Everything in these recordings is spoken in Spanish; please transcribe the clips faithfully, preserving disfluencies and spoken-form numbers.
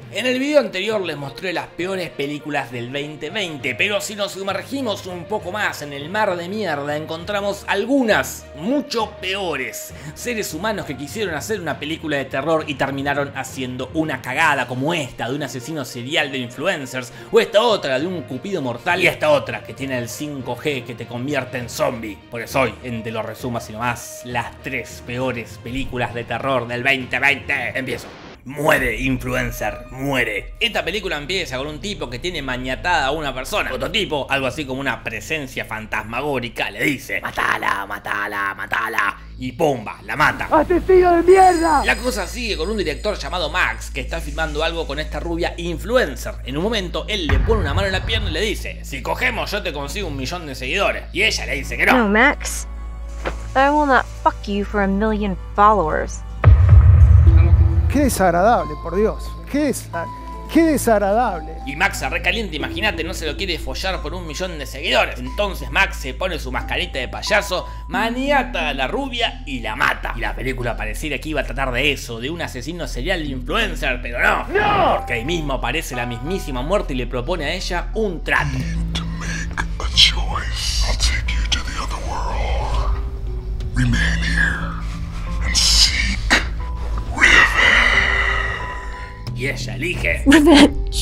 En el video anterior les mostré las peores películas del veinte veinte, pero si nos sumergimos un poco más en el mar de mierda encontramos algunas mucho peores. Seres humanos que quisieron hacer una película de terror y terminaron haciendo una cagada como esta de un asesino serial de influencers, o esta otra de un cupido mortal, y esta otra que tiene el cinco G que te convierte en zombie. Por eso hoy, en Te lo resumo así nomás, las tres peores películas de terror del veinte veinte. Empiezo. Muere, influencer, muere. Esta película empieza con un tipo que tiene maniatada a una persona. Otro tipo, algo así como una presencia fantasmagórica, le dice: matala, matala, matala. Y pumba, la mata. ¡Asesino de mierda! La cosa sigue con un director llamado Max que está filmando algo con esta rubia influencer. En un momento él le pone una mano en la pierna y le dice: si cogemos yo te consigo un millón de seguidores. Y ella le dice que no. No, Max. I will not fuck you for a million followers. Qué desagradable, por Dios. Qué, desa qué desagradable. Y Max se recalienta, imagínate, no se lo quiere follar por un millón de seguidores. Entonces Max se pone su mascarita de payaso, maniata a la rubia y la mata. Y la película pareciera que iba a tratar de eso, de un asesino serial de influencer, pero no. ¡No! Porque ahí mismo aparece la mismísima muerte y le propone a ella un trato. Y ella elige Revenge.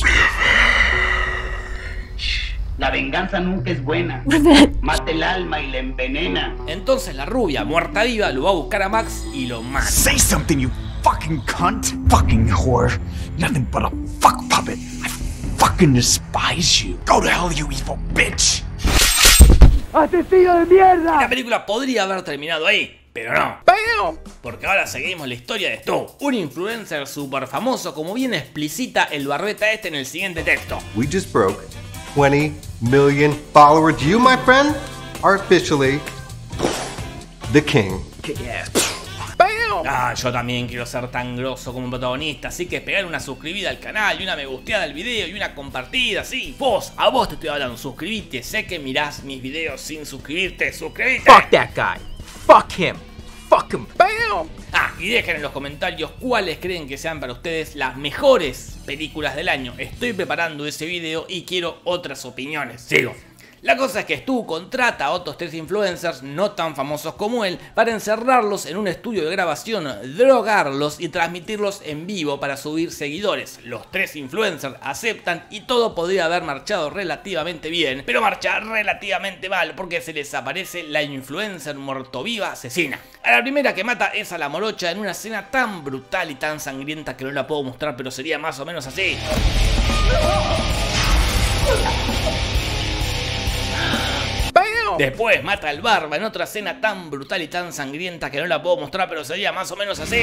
La venganza nunca es buena. Revenge. Mata el alma y la envenena. Entonces la rubia, muerta viva, lo va a buscar a Max y lo mata. Say something, you fucking cunt. Fucking whore. Nothing but a fuck puppet. I fucking despise you. Go to hell, you evil bitch. ¡Asesino de mierda! La película podría haber terminado ahí, pero no. ¡Bam! Porque ahora seguimos la historia de Stu, un influencer super famoso, como bien explicita el barbeta este en el siguiente texto. We just broke twenty million followers. You, my friend, are officially the king. Kick ass. ¡Bam! Ah, yo también quiero ser tan grosso como un protagonista, así que pegar una suscribida al canal y una me gusteada al video y una compartida, sí. Vos, a vos te estoy hablando, suscribite, sé que mirás mis videos sin suscribirte, suscribite. Fuck that guy. Fuck him. Fuck him. ¡Bam! Ah, y dejen en los comentarios cuáles creen que sean para ustedes las mejores películas del año. Estoy preparando ese video y quiero otras opiniones. Sigo. La cosa es que Stu contrata a otros tres influencers no tan famosos como él para encerrarlos en un estudio de grabación, drogarlos y transmitirlos en vivo para subir seguidores. Los tres influencers aceptan y todo podría haber marchado relativamente bien, pero marcha relativamente mal porque se les aparece la influencer muertoviva asesina. A la primera que mata es a la morocha en una escena tan brutal y tan sangrienta que no la puedo mostrar, pero sería más o menos así. Después mata al barba en otra escena tan brutal y tan sangrienta que no la puedo mostrar, pero sería más o menos así.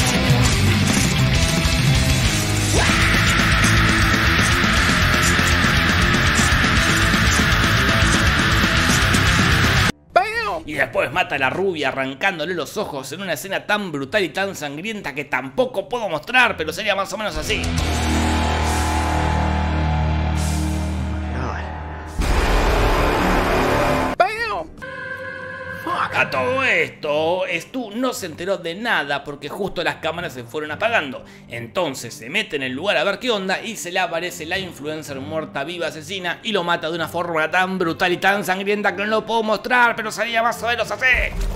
Y después mata a la rubia arrancándole los ojos en una escena tan brutal y tan sangrienta que tampoco puedo mostrar, pero sería más o menos así. A todo esto, Stu no se enteró de nada porque justo las cámaras se fueron apagando. Entonces se mete en el lugar a ver qué onda y se le aparece la influencer muerta viva asesina y lo mata de una forma tan brutal y tan sangrienta que no lo puedo mostrar, pero sería más o menos así.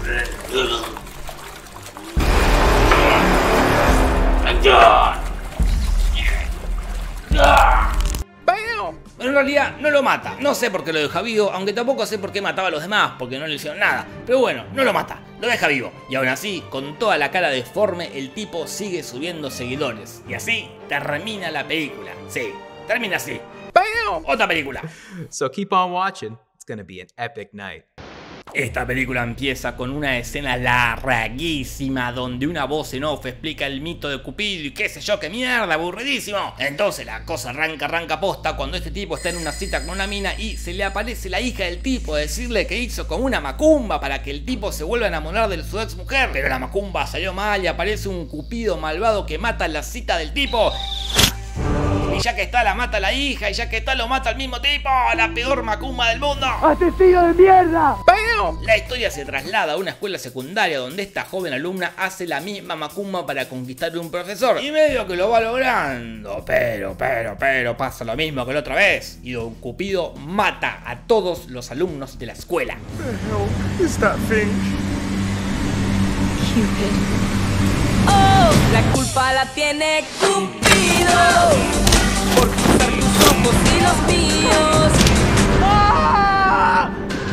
Pero en realidad no lo mata, no sé por qué lo deja vivo, aunque tampoco sé por qué mataba a los demás, porque no le hicieron nada. Pero bueno, no lo mata, lo deja vivo. Y aún así, con toda la cara deforme, el tipo sigue subiendo seguidores. Y así termina la película. Sí, termina así. ¡Bam! Otra película. So keep on watching. It's gonna be an epic night. Esta película empieza con una escena larguísima donde una voz en off explica el mito de Cupido y qué sé yo, qué mierda, aburridísimo. Entonces la cosa arranca, arranca posta cuando este tipo está en una cita con una mina y se le aparece la hija del tipo a decirle que hizo como una macumba para que el tipo se vuelva a enamorar de su ex mujer. Pero la macumba salió mal y aparece un Cupido malvado que mata la cita del tipo. Y ya que está, la mata la hija, y ya que está, lo mata al mismo tipo. La peor macumba del mundo. ¡Asesino de mierda! ¡Bam! La historia se traslada a una escuela secundaria donde esta joven alumna hace la misma macumba para conquistar a un profesor. Y medio que lo va logrando, pero, pero, pero pasa lo mismo que la otra vez. Y Don Cupido mata a todos los alumnos de la escuela. Cupid. Oh, la culpa la tiene Cupido por cruzar tus ojos y los míos. ¡Ah!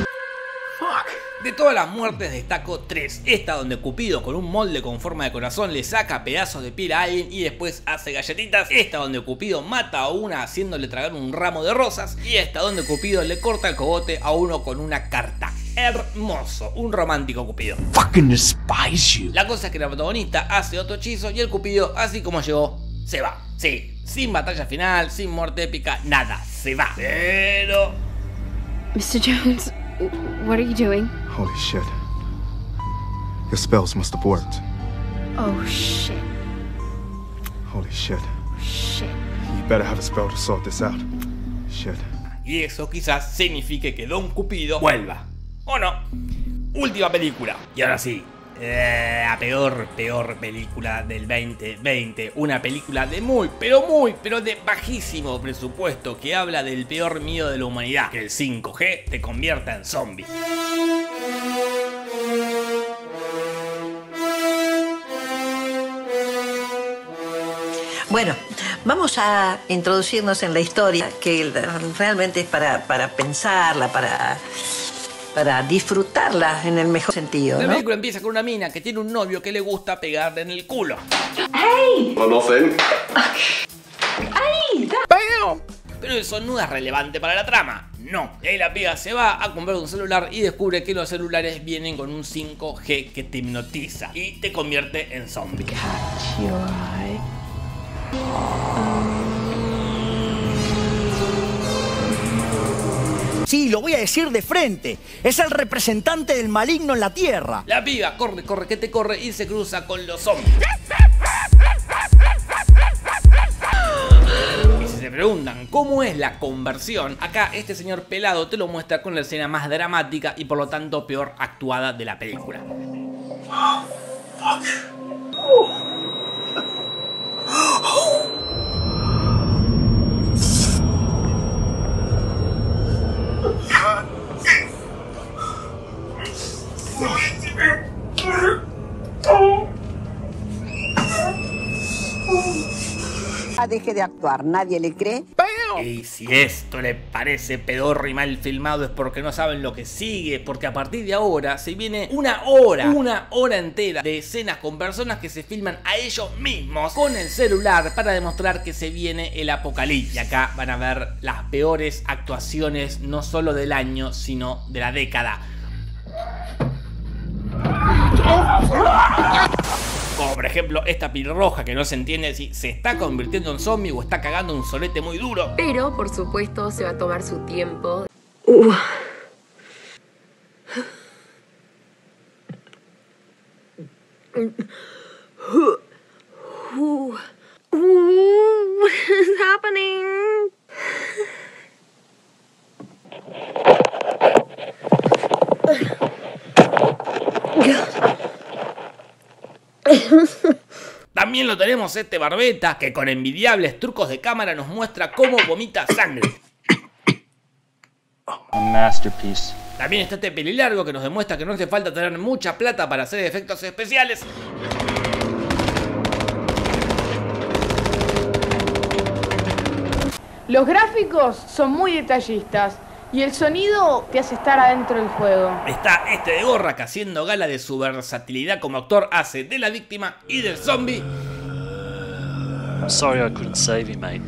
De todas las muertes destaco tres. Esta donde Cupido con un molde con forma de corazón le saca pedazos de piel a alguien y después hace galletitas. Esta donde Cupido mata a una haciéndole tragar un ramo de rosas. Y esta donde Cupido le corta el cogote a uno con una carta. Hermoso, un romántico Cupido. Fucking despise you. La cosa es que la protagonista hace otro hechizo y el Cupido, así como llegó, se va. Sí, sin batalla final, sin muerte épica, nada, se va. Pero... mister Jones, what are you doing? Holy shit. Your spells must have worked. Oh shit. Holy shit. Shit. You better have a spell to sort this out. Shit. Y eso quizás signifique que Don Cupido vuelva. ¿O no? Última película. Y ahora sí, eh, la peor, peor película del veinte veinte. Una película de muy, pero muy, pero de bajísimo presupuesto que habla del peor miedo de la humanidad. Que el cinco G te convierta en zombie. Bueno, vamos a introducirnos en la historia, que realmente es para, para pensarla, para, para disfrutarla en el mejor sentido, ¿no? La película empieza con una mina que tiene un novio que le gusta pegarle en el culo. ¡Hey! No, nothing. ¡Ay! ¡Bam! Pero eso no es relevante para la trama. No. Y ahí la piba se va a comprar un celular y descubre que los celulares vienen con un cinco G que te hipnotiza y te convierte en zombie. Sí, lo voy a decir de frente. Es el representante del maligno en la tierra. La piba corre, corre, que te corre y se cruza con los zombies. Y si se preguntan cómo es la conversión, acá este señor pelado te lo muestra con la escena más dramática y por lo tanto peor actuada de la película. Oh, fuck. Oh. Deje de actuar, nadie le cree. Y si esto le parece pedorro y mal filmado es porque no saben lo que sigue, porque a partir de ahora se viene una hora, una hora entera de escenas con personas que se filman a ellos mismos con el celular para demostrar que se viene el apocalipsis. Y acá van a ver las peores actuaciones no solo del año, sino de la década. Como por ejemplo esta pilirroja que no se entiende si se está convirtiendo en zombie o está cagando un solete muy duro. Pero por supuesto se va a tomar su tiempo. Uh. Uh. Uh. What is happening? También lo tenemos este barbeta que con envidiables trucos de cámara nos muestra cómo vomita sangre. A masterpiece. También está este pelilargo que nos demuestra que no hace falta tener mucha plata para hacer efectos especiales. Los gráficos son muy detallistas y el sonido te hace estar adentro del juego. Está este de gorra que haciendo gala de su versatilidad como actor hace de la víctima y del zombie. I'm sorry I couldn't save you, mate.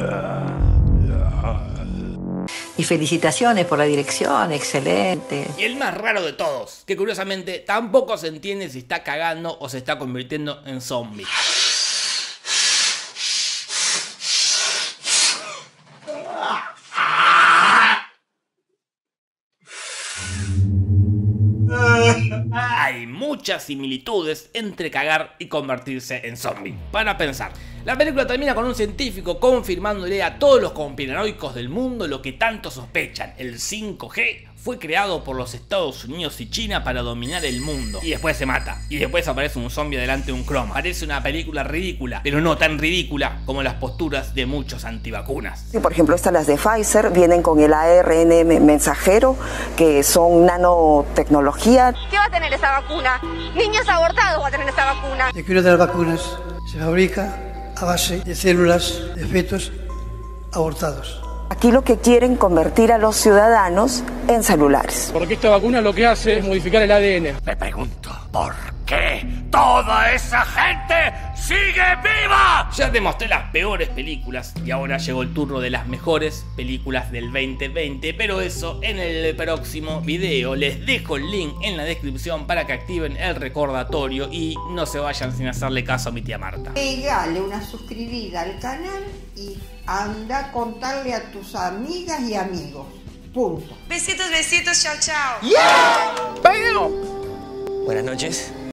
Y felicitaciones por la dirección, excelente. Y el más raro de todos, que curiosamente tampoco se entiende si está cagando o se está convirtiendo en zombie. Hay muchas similitudes entre cagar y convertirse en zombie. Para pensar, la película termina con un científico confirmándole a todos los conspiranoicos del mundo lo que tanto sospechan: el cinco G fue creado por los Estados Unidos y China para dominar el mundo. Y después se mata. Y después aparece un zombie delante de un croma. Parece una película ridícula, pero no tan ridícula como las posturas de muchos antivacunas. Sí, por ejemplo, estas las de Pfizer vienen con el A R N mensajero, que son nanotecnología. ¿Qué va a tener esa vacuna? Niños abortados va a tener esa vacuna. De que una de las vacunas se fabrica a base de células de fetos abortados. Aquí lo que quieren convertir a los ciudadanos en celulares. Porque esta vacuna lo que hace es modificar el A D N. Me pregunto, ¿por qué toda esa gente sigue viva? Ya te mostré las peores películas y ahora llegó el turno de las mejores películas del veinte veinte, pero eso en el próximo video. Les dejo el link en la descripción para que activen el recordatorio y no se vayan sin hacerle caso a mi tía Marta. Pégale una suscribida al canal y anda a contarle a tus amigas y amigos. Punto. Besitos, besitos, chao, chao. Yeah. Buenas noches.